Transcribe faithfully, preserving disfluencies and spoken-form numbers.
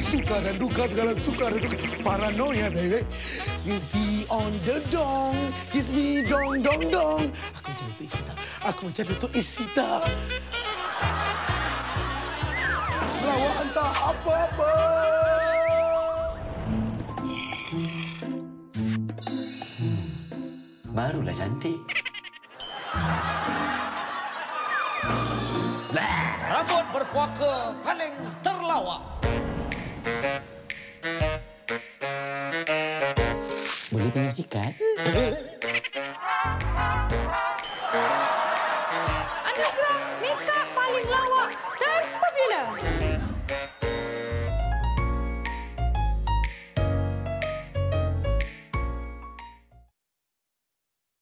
suka dan duka, segala suka dan duka. Paranoia, baby. He on the dong. Kiss me, dong, dong, dong. Aku mencari Datuk Isita. Aku mencari Datuk Isita. Lawak hantar apa-apa. Barulah cantik. Rambut berpuaka paling terlawak. Boleh punya sikat? Anugerah makeup paling lawa